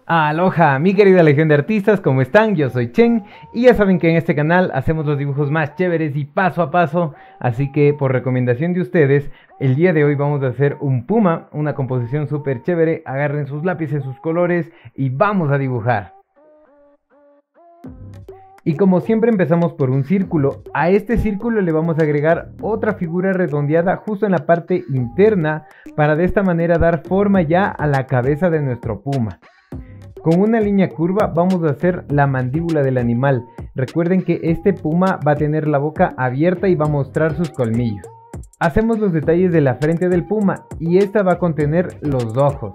Aloha, mi querida legión de artistas, ¿cómo están? Yo soy Chen y ya saben que en este canal hacemos los dibujos más chéveres y paso a paso, así que por recomendación de ustedes, el día de hoy vamos a hacer un puma, una composición súper chévere. Agarren sus lápices, sus colores y vamos a dibujar. Y como siempre empezamos por un círculo. A este círculo le vamos a agregar otra figura redondeada justo en la parte interna para de esta manera dar forma ya a la cabeza de nuestro puma. Con una línea curva vamos a hacer la mandíbula del animal. Recuerden que este puma va a tener la boca abierta y va a mostrar sus colmillos. Hacemos los detalles de la frente del puma y esta va a contener los ojos.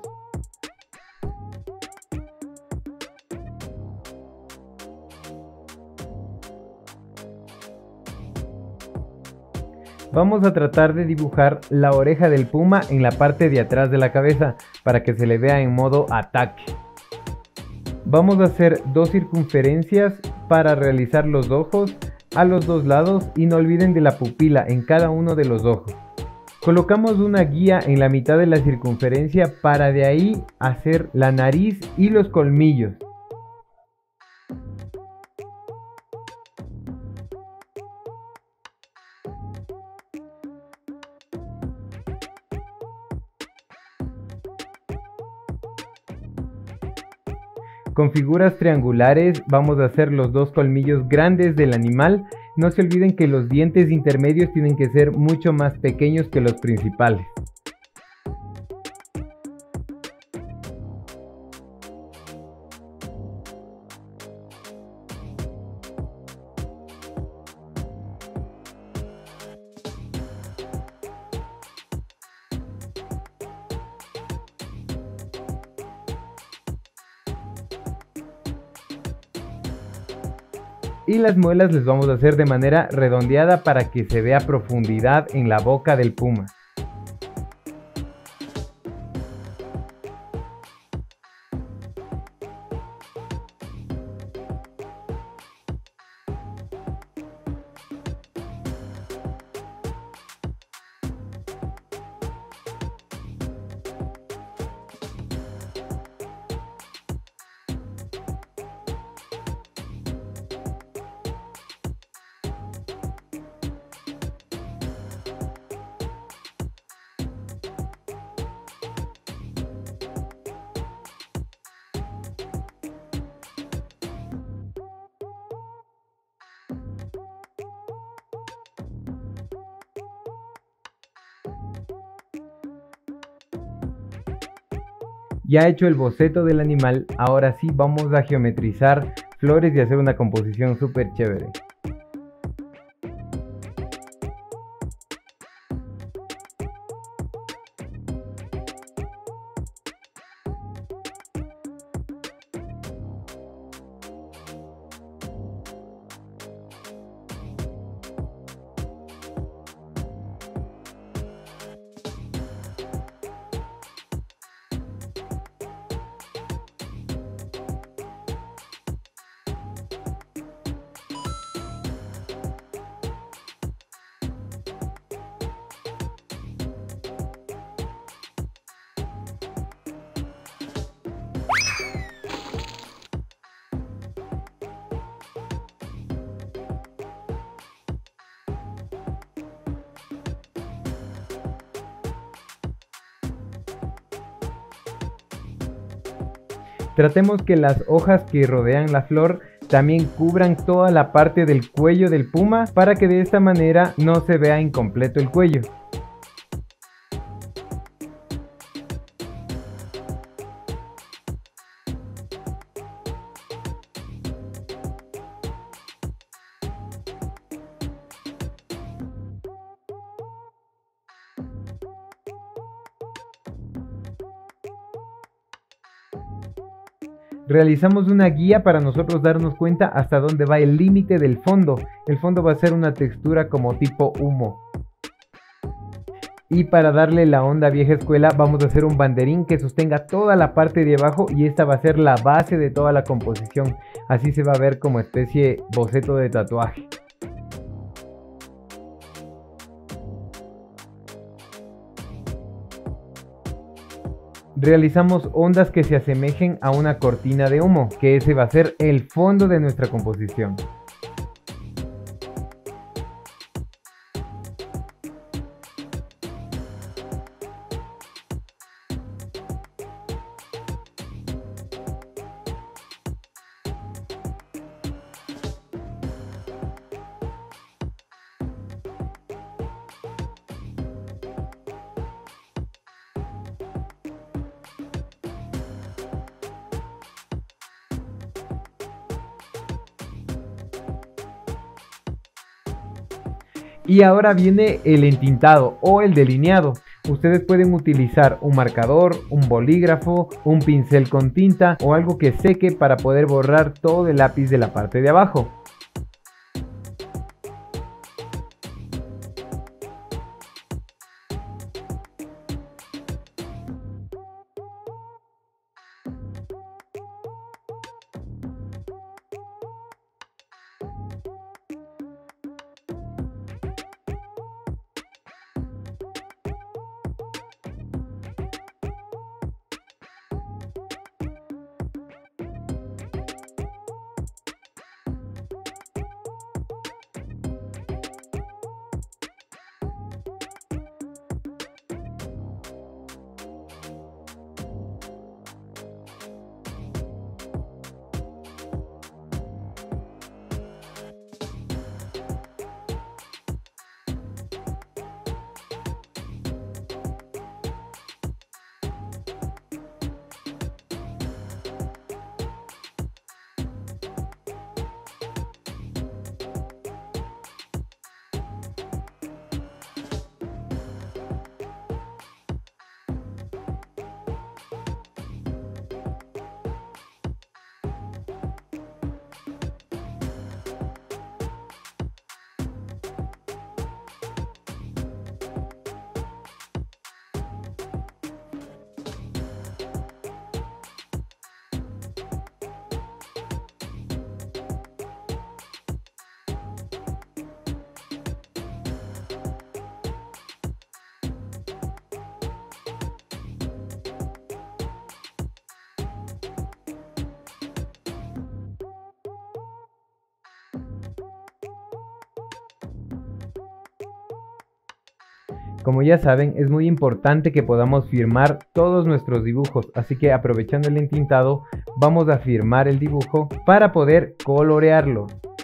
Vamos a tratar de dibujar la oreja del puma en la parte de atrás de la cabeza para que se le vea en modo ataque. Vamos a hacer dos circunferencias para realizar los ojos a los dos lados y no olviden de la pupila en cada uno de los ojos. Colocamos una guía en la mitad de la circunferencia para de ahí hacer la nariz y los colmillos. Con figuras triangulares vamos a hacer los dos colmillos grandes del animal. No se olviden que los dientes intermedios tienen que ser mucho más pequeños que los principales. Y las muelas les vamos a hacer de manera redondeada para que se vea profundidad en la boca del puma. Ya hecho el boceto del animal, ahora sí vamos a geometrizar flores y hacer una composición súper chévere. Tratemos que las hojas que rodean la flor también cubran toda la parte del cuello del puma para que de esta manera no se vea incompleto el cuello. Realizamos una guía para nosotros darnos cuenta hasta dónde va el límite del fondo. El fondo va a ser una textura como tipo humo. Y para darle la onda vieja escuela vamos a hacer un banderín que sostenga toda la parte de abajo y esta va a ser la base de toda la composición. Así se va a ver como especie boceto de tatuaje. realizamos ondas que se asemejen a una cortina de humo, que ese va a ser el fondo de nuestra composición. Y ahora viene el entintado o el delineado. Ustedes pueden utilizar un marcador, un bolígrafo, un pincel con tinta o algo que seque para poder borrar todo el lápiz de la parte de abajo. Como ya saben, es muy importante que podamos firmar todos nuestros dibujos, así que aprovechando el entintado, vamos a firmar el dibujo para poder colorearlo.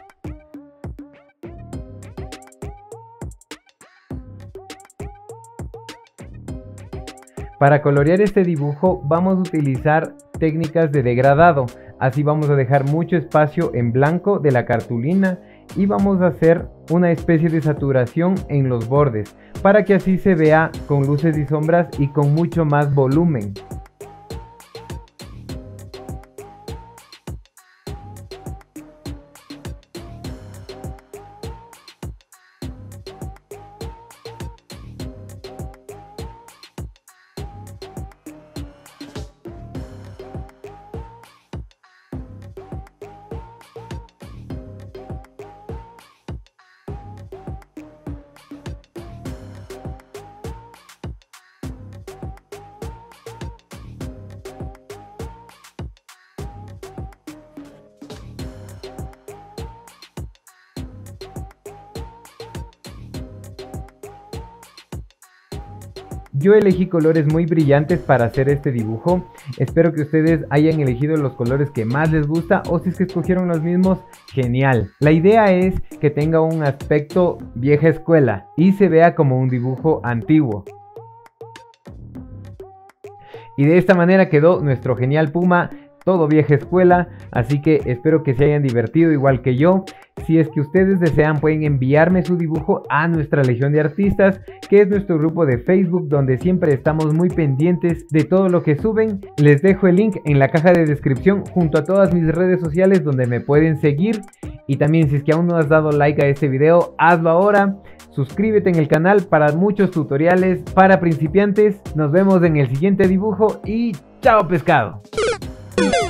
Para colorear este dibujo vamos a utilizar técnicas de degradado, así vamos a dejar mucho espacio en blanco de la cartulina y vamos a hacer una especie de saturación en los bordes para que así se vea con luces y sombras y con mucho más volumen. Yo elegí colores muy brillantes para hacer este dibujo. Espero que ustedes hayan elegido los colores que más les gusta, o si es que escogieron los mismos, genial. La idea es que tenga un aspecto vieja escuela y se vea como un dibujo antiguo. Y de esta manera quedó nuestro genial puma, todo vieja escuela, así que espero que se hayan divertido igual que yo. Si es que ustedes desean, pueden enviarme su dibujo a nuestra Legión de Artistas, que es nuestro grupo de Facebook, donde siempre estamos muy pendientes de todo lo que suben. Les dejo el link en la caja de descripción junto a todas mis redes sociales donde me pueden seguir. Y también, si es que aún no has dado like a este video, hazlo ahora. Suscríbete en el canal para muchos tutoriales para principiantes. Nos vemos en el siguiente dibujo y ¡chao pescado!